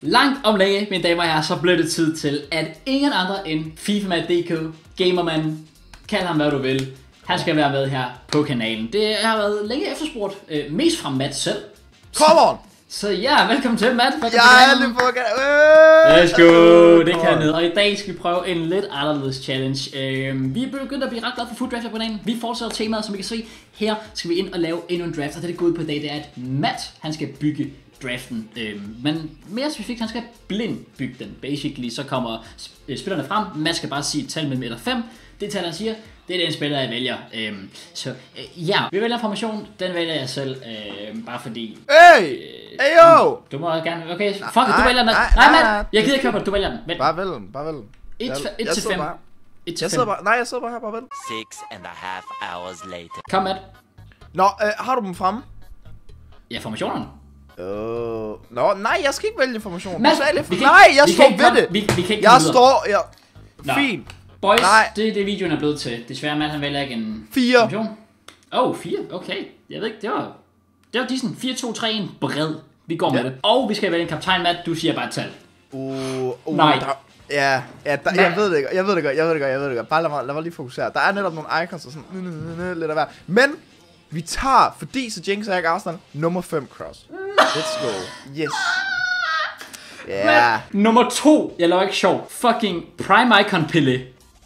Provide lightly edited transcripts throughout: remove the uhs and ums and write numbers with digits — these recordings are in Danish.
Langt om længe, mine damer og herrer, så blev det tid til, at ingen andre end FIFA-DK, gamermanden, kald ham hvad du vil, han skal være med her på kanalen. Det har været længe efterspurgt, mest fra Matt selv. Come on! Så ja, velkommen til Matt. Jeg er lige på Let's go! Det kan ned. Og i dag skal vi prøve en lidt anderledes challenge. Vi er begyndt at blive ret glade for food draft på dagen. Vi fortsætter temaet, som I kan se. Her skal vi ind og lave endnu en draft. Og det er gået ud på i dag, det er, at Matt, han skal bygge draften. Men mere specifikt, han skal blind bygge den. Basically, så kommer spillerne frem. Matt skal bare sige et tal mellem 1 og 5. Det tal, han siger, det er den spiller, jeg vælger. Ja, vi vælger en formation. Den vælger jeg selv, bare fordi... Hey! Ayo! Du må gerne... Okay, fuck, du vælger den. Nej, Matt! Jeg gider ikke høre på det, du vælger den. Vent. Bare vælg den, bare vælg den. 1 til 5. 1 til 5. Jeg sidder bare her, bare vælg. 6.5 hours later. Kom, Matt. Nå, har du dem fremme? Ja, formationerne. Nå, nej, jeg skal ikke vælge information. Matt, Nej, jeg står ved det. Vi kan ikke Jeg står... Fint. Boys, det er det videoen er blevet til. Desværre, Matt, han vælger ikke en 4. formation. 4, okay. Jeg ved ikke, det var decent. 4, 2, 3, 1, bred. Vi går med det. Og vi skal vælge en kaptajn, Matt. Du siger bare et tal. Nej. Jeg ved det godt. Bare lad mig lige fokusere. Der er netop nogle icons og sådan lidt af hver. Men vi tager, fordi så jinx er ikke Arsenal, nummer 5 cross. Let's go. Yes. Yeah. Nummer 2, jeg laver ikke sjov. Fucking Prime Icon Pelé.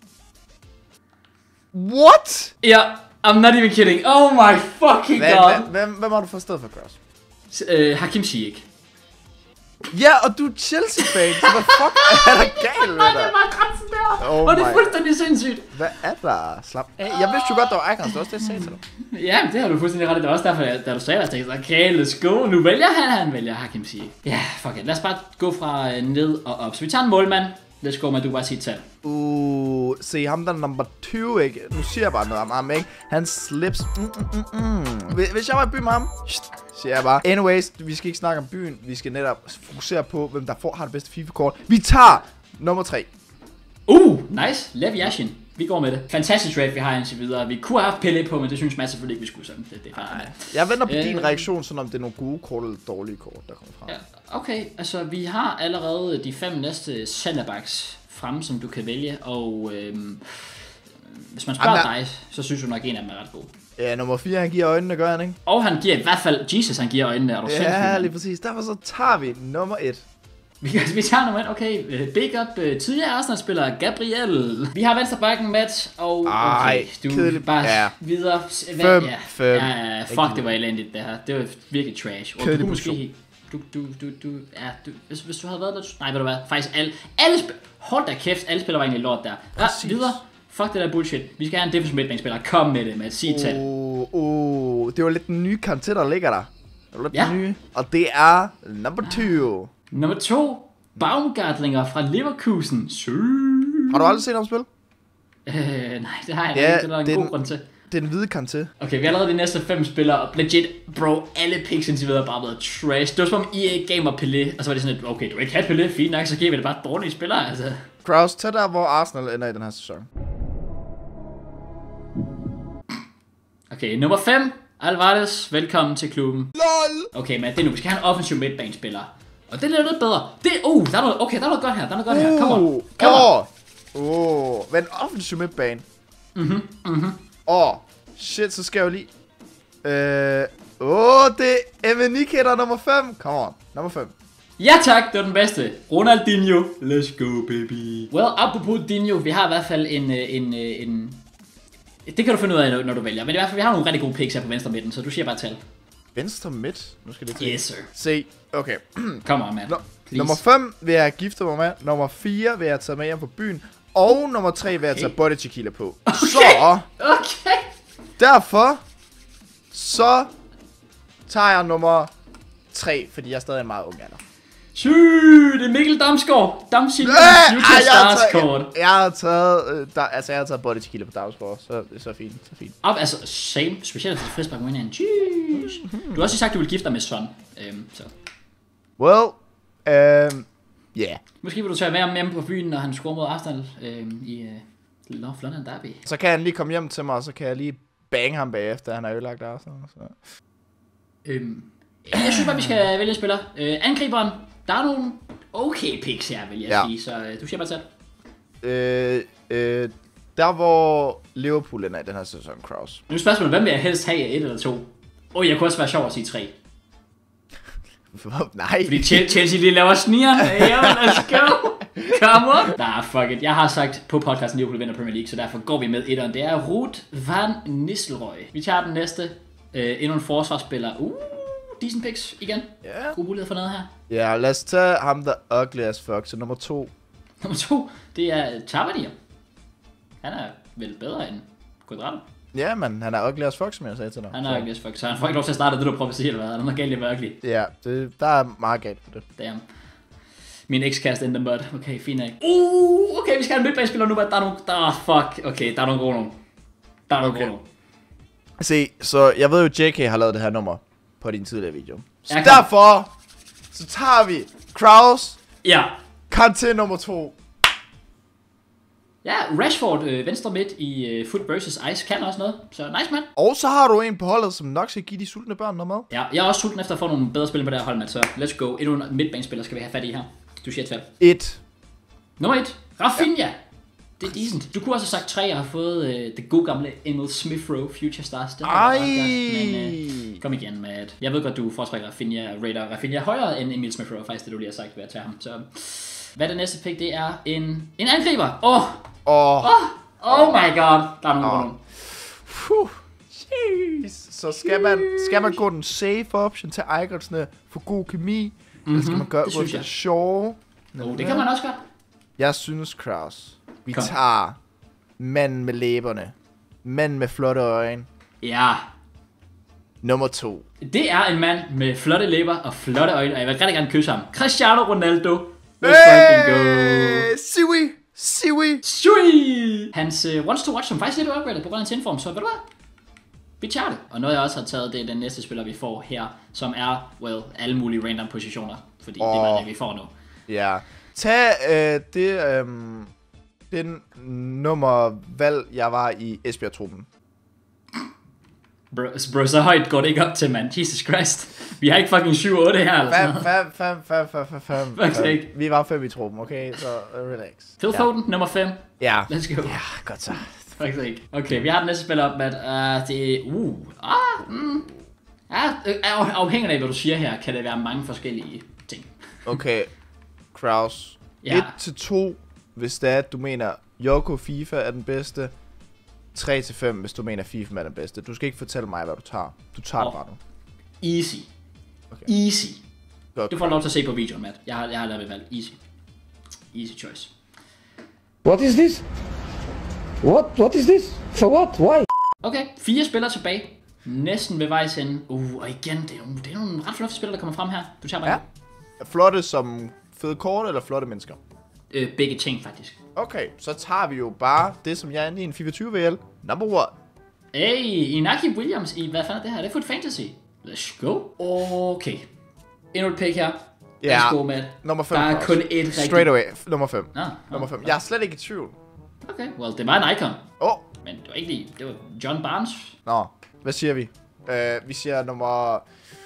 What? Ja, I'm not even kidding. Oh my fucking god. Hvem har du fået sted for cross? Hakim Ziyech. Ja, og du er Chelsea-fan, så hvad fuck er der galt med dig? Det var grænsen der, og det er fuldstændig sindssygt. Hvad er der? Slap af. Jeg vidste jo godt, der var icons, det var også det, jeg sagde til dig. Ja, det har du fuldstændig ret i. Det var også derfor, da du sagde, at jeg tænkte, okay, let's go. Nu vælger han vælger Hakim Ziyech. Ja, fuck it. Lad os bare gå fra ned og op. Så vi tager en målmand. Let's go, men du bare sige et tal. Se ham der nummer 20, ikke? Nu siger jeg bare noget om ham, ikke? Han slips. Hvis jeg var i byen med ham, siger jeg bare. Anyways, vi skal ikke snakke om byen. Vi skal netop fokusere på, hvem der har det bedste FIFA-kort. Vi tager nummer 3. Nice. Lev Yashin. Vi går med det. Fantastisk draft, vi har indtil videre. Vi kunne have haft Pelé på, men det synes Mads selvfølgelig ikke, vi skulle sådan. Jeg venter på din reaktion, sådan om det er nogle gode kort eller dårlige kort, der kommer frem. Ja, okay, altså vi har allerede de 5 næste centerbacks fremme, som du kan vælge, og hvis man spørger dig, så synes du nok en af dem er ret god. Ja, nummer 4, han giver øjnene, gør han ikke? Og han giver i hvert fald, Jesus, han giver øjnene, er du sindssygt? Ja, lige præcis. Derfor så tager vi nummer 1. Vi tager nummer 1, okay. Big up, tidligere Arsenal-spiller Gabriel. Vi har venstrebacken, Matt, og okay, du kedeligt. Bare videre. 5. Ja, fuck, det var elendigt det her. Det var virkelig trash. Og du måske... Hvis du havde været der... Nej, ved du hvad? Faktisk alle hold da kæft, alle spillere var egentlig lort der. Ja, videre. Fuck det der bullshit. Vi skal have en defensive midtbanespiller. Kom med det, med at sige tal. Det var lidt den nye Kanté, der ligger der. Det var lidt den nye. Og det er number 2. Nummer 2. Baumgartlinger fra Leverkusen. Har du aldrig set ham spille? Nej, det har jeg ikke. Det er en god grund til. Det er den hvide Kanté. Okay, vi har allerede de næste 5 spillere, og legit, bro, alle picks indtil videre bare blevet trash. Det var som om EA gav mig Pelé, og så var det sådan et, okay, du vil ikke have Pelé, fint nok, så giver vi det bare dårlige spillere, altså. Kraus, tag der, hvor Arsenal ender i den her sæson. Okay, nummer 5, Alvarez, velkommen til klubben. LOL! Okay, men det er nu, vi skal have en offensiv midtbanespiller. Og det er lidt bedre. Det der er noget, okay, der er noget godt her, Kom on. Men offensiv midtbane. Shit, så skal jeg jo lige... det er Emenike, der er nummer 5. Come on, nummer 5. Ja tak, det var den bedste. Ronaldinho. Let's go, baby. Well, apropos Dinho, vi har i hvert fald en... Det kan du finde ud af, når du vælger. Men i hvert fald, vi har nogle rigtig gode picks her på venstre midten, så du siger bare tal. Venstre midt? Nu skal det til. Yes, sir. Se, okay. Come on, man. Nummer 5 vil jeg gifte mig med. Nummer 4 vil jeg tage med hjem på byen. Og nummer 3 vil jeg tage body tequila på. Okay. Så... Okay. Derfor... Så... tager jeg nummer 3, fordi jeg er stadig en meget ung alder. Det er Mikkel Damsgaard. Jeg har taget body tequila på Damsgaard, så fint, så fint. Altså, same. Specielt til frispark med hinanden. Du har også sagt, du vil gifte dig med Son. Så. Well, yeah. Måske vil du tage med ham hjemme på byen, når han scorer mod Arsenal i London Derby. Så kan han lige komme hjem til mig, og så kan jeg lige bange ham bagefter, han har ødelagt Arsenal. Så. Jeg synes bare, vi skal vælge en spiller. Angriberen, der er nogle okay picks her, vil jeg sige. Så du siger bare selv. Der hvor Liverpool ender i den her sæson, Kraus. Nu er spørgsmålet, hvem vil jeg helst have, 1 eller 2? Jeg kunne også være sjov at sige 3. Nej. Fordi Chelsea lige laver snigeren. Jamen, let's go. Come on. Nah, fuck it. Jeg har sagt på podcasten, Liverpool vinder Premier League, så derfor går vi med 1'eren. Det er Ruud van Nistelrooy. Vi tager den næste. Endnu en forsvarsspiller. Decent picks igen. Ja. God mulighed for noget her. Ja, lad os tage ham, der ugly as fuck. Så nummer 2. Nummer 2, det er Tavernier. Han er vel bedre end Quadrado. Ja, men han er ugly as fuck, som jeg sagde til dig. Han er ugly as fuck, så han får ikke lov til at starte det, du prøver at sige, eller hvad? Han er noget galt i at være ugly. Ja, der er meget galt på det. Damn. Min ekskæreste in the mud. Okay, fint ikke. Okay, vi skal have en midtbanespiller nu, men der er nogle... fuck. Okay, der er nogle gode nogle. Der er nogle gode nogle. Se, så jeg ved jo, JK har lavet det her nummer på din tidligere video. Så Ja, derfor, så tager vi Kraus, Ja. Kanté nummer 2. Ja, Rashford venstre midt i Foot vs. Ice kan også noget. Så nice, man. Og så har du en på holdet, som nok skal give de sultne børn noget mad. Ja, jeg er også sulten efter at få nogle bedre spil på det her hold, man. Så let's go. Endnu en midtbanespiller skal vi have fat i her. Du siger 12. 1. Nummer 1. Rafinha. Ja. Det er decent. Du kunne også have sagt 3 og have fået det gode gamle Emil Smith Rowe Future Stars. Det Ej. Men kom igen med at... Jeg ved godt, du foretrækker Rafinha højere end Emil Smith Rowe, faktisk det du lige har sagt ved at tage ham. Så hvad er det næste pick? Det er en angriber. Oh my god. Der er nogle Jeez. Så skal man gå den safe option til Eigertsne for god kemi? Eller skal man gøre det sjove? Det kan man også gøre. Jeg synes, Kraus, vi tager manden med læberne. Manden med flotte øjne. Ja. Nummer 2. Det er en mand med flotte læber og flotte øjne, og jeg vil rigtig gerne kysse ham. Cristiano Ronaldo. Siwi. Hans wants to watch, som faktisk lidt upgraded på grund af hans inform, så ved du hvad? Vi tager det. Og noget jeg også har taget, det er den næste spiller, vi får her, som er, alle mulige random positioner. Fordi det er det, vi får nu. Ja. Tag den nummervalg, jeg var i Esbjerg-truppen. Bro, så højt går det ikke op til, man. Jesus Christ. Vi har ikke fucking 7-8 her, eller sådan noget. 5. Vi var 5 i truppen, okay? Så relax. Phil Foden, nummer 5. Ja. Let's go. Ja, godt så. Okay, vi har den næste spiller op, Matt. Det er... afhængig af, hvad du siger her, kan det være mange forskellige ting. Okay, Kraus. 1-2, hvis det er, at du mener, Yoko FIFA er den bedste. 3-5, hvis du mener, FIFA er den bedste. Du skal ikke fortælle mig, hvad du tager. Du tager det bare nu. Easy. Okay. Easy. Godt. Du får lov til at se på videoen, Matt. Jeg har lavet et valg. Easy choice. What is this? What is this? For what? Why? Okay, 4 spillere tilbage. Næsten ved vejs ende. Og igen, det er nogle ret flotte spillere, der kommer frem her. Du tager bare. Ja. Flotte som fede kort, eller flotte mennesker? Begge ting, faktisk. Okay, så tager vi jo bare det, som jeg er inde i en FIFA 20 VL. Number 1. Hey, Inaki Williams i, hvad fanden er det her? Det er Foot Fantasy. Let's go. Okay. Endnu et pick her. Ja. Let's go, Matt. Nummer 5. Der er kun et rigtigt. Straight away. Nummer 5. Nummer 5. Jeg er slet ikke i tvivl. Okay, det var en icon. Men det var ikke lige, det var John Barnes. Nå, hvad siger vi? Vi siger nummer...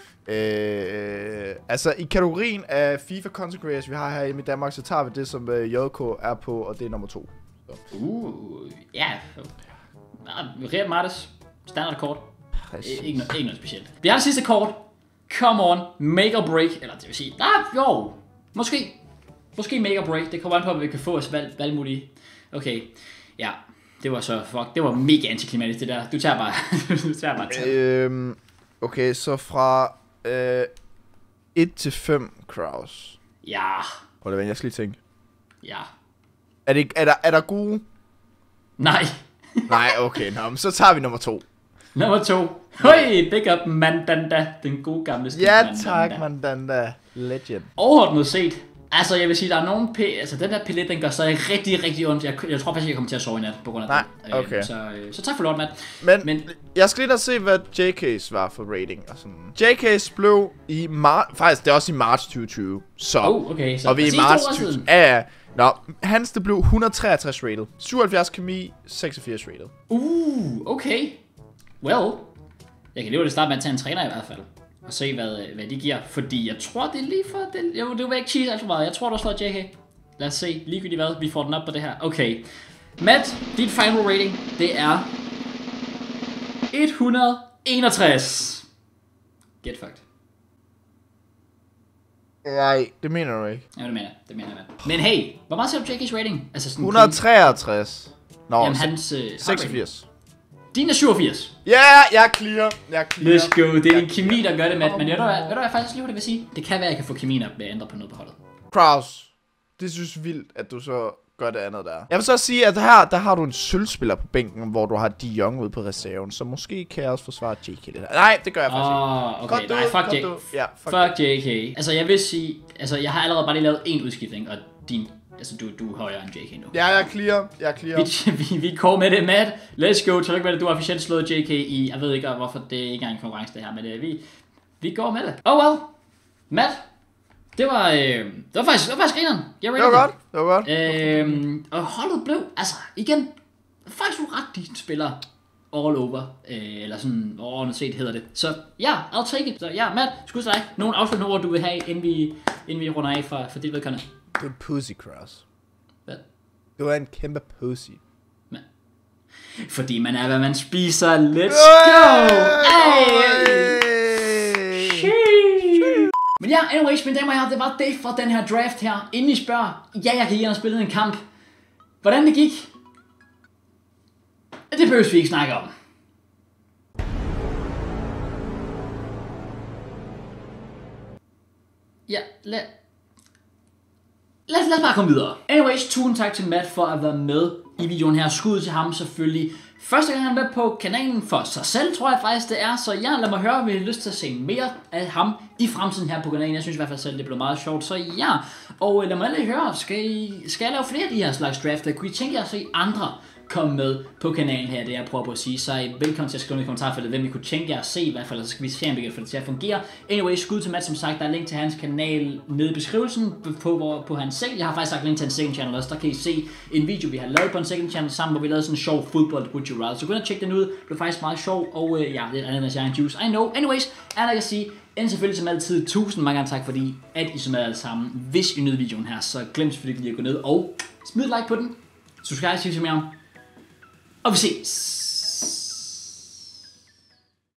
altså i kategorien af FIFA Content Creators, vi har her i Danmark, så tager vi det, som JK er på, og det er nummer 2. Ja. Real Martes. Standard kort. Ikke noget specielt. Vi har det sidste kort. Come on. Make or break. Eller det vil sige, Måske make or break. Det kommer an på, at vi kan få os valgmulige. Okay. Ja. Det var så, det var mega antiklimatisk det der. Du tager bare okay, så fra 1 til 5, Kraus. Ja. Hold da, jeg skal lige tænke. Ja. Er der gode? Nej. Nej, okay, men så tager vi nummer 2. Nummer 2. Høj, big up Mandanda. Den gode gamle stil. Ja, tak, Mandanda. Legend. Overordnet set. Altså, jeg vil sige, der er nogen altså, den der pillet, den gør stadig rigtig, rigtig ondt. Jeg tror faktisk, jeg kommer til at sove i nat på grund af det. Okay. Så tak for lort, Matt. Men jeg skal lige da se, hvad JK's var for rating og sådan. JK's blev i marts, faktisk det er også i marts 2020. Så. Okay, så og vi er i marts 2020. Ja. Nå, hans det blev 163 rated. 77 kemi, 86 rated. Okay. Well, jeg kan lige starte med at tage en træner i hvert fald. Og se, hvad de giver. Fordi jeg tror, det er lige for... Det vil ikke cheese alt for meget. Jeg tror, der står JK. Lad os se. Ligegyldigt hvad. Vi får den op på det her. Okay. Matt, dit final rating, det er... 161. Get fucked. Nej, det mener du ikke. Ja, det mener jeg. Men hey, hvor meget ser du JK's rating? Altså sådan 163. Nå, jamen, hans, 86. Din er 87. Ja, yeah, jeg er clear. Let's go. Det er din kemi, der gør det, Matt. Men ved du hvad faktisk lige, hvad det vil sige? Det kan være, at jeg kan få kemien op ved at ændre på noget på holdet. Kraus, det synes vildt, at du så gør det andet der. Jeg vil så sige, at der har du en sølvspiller på bænken, hvor du har De Jong ude på reserven, så måske kan jeg også forsvare JK lidt her. Nej, det gør jeg faktisk ikke. Okay. Nej, fuck JK. Altså, jeg vil sige, altså, jeg har allerede bare lige lavet en udskiftning, og altså, du er højere end JK nu. Ja, jeg er clear. Vi går med det, Matt. Let's go. Tillykke med det. Du har officielt slået JK i, jeg ved ikke, hvorfor det ikke er en konkurrence det her, men vi går med det. Oh well. Matt. Det var faktisk grineren. Det var godt. Og holdet blev, altså igen, faktisk ret decent spiller all over, eller sådan overordnet set hedder det. Så ja, I'll take it. Så ja, Matt, skud til dig. Nogle afsluttende ord, du vil have, inden vi runder af for dit vedkommende. Du er en pussy, Kraus. Hvad? Du er en kæmpe pussy. Fordi man er, hvad man spiser. Let's go! Hey! Men ja, anyways, mine damer og herrer, det var det for den her draft her. Inden I spørger, ja, jeg kan gerne spille en kamp. Hvordan det gik? Det behøver vi ikke snakke om. Ja, lad os bare komme videre. Anyways, tusind tak til Matt for at være med i videoen her. Skud til ham selvfølgelig. Første gang han er med på kanalen for sig selv, tror jeg faktisk det er. Så ja, lad mig høre, om I har lyst til at se mere af ham i fremtiden her på kanalen. Jeg synes i hvert fald selv, det blev meget sjovt. Så ja, og lad mig lige høre, skal jeg lave flere af de her slags drafter? Kunne I tænke jer at se andre komme med på kanalen her, det jeg prøver på at sige. Så velkommen til at skrive i kommentarfeltet, hvem I kunne tænke jer at se i hvert fald, så skal vi se, om vi kan få det til at fungere. Anyway, skud til Matt, som sagt, der er link til hans kanal nede i beskrivelsen på hans second. Jeg har faktisk sagt link til hans second channel også, der kan I se en video, vi har lavet på en second channel sammen, hvor vi lavede sådan en sjov fodbold, would you rather. Så gå ind og tjek den ud, det er faktisk meget sjov, og ja, det er andet end jeg en juice, I know. Anyways, er der at sige, end selvfølgelig som altid, tusind mange gange tak, fordi at I så med alle sammen. Hvis I nød videoen her, så glem selvfølgelig lige at gå ned og smid et like på den. Subscribe til mere. Og vi ses!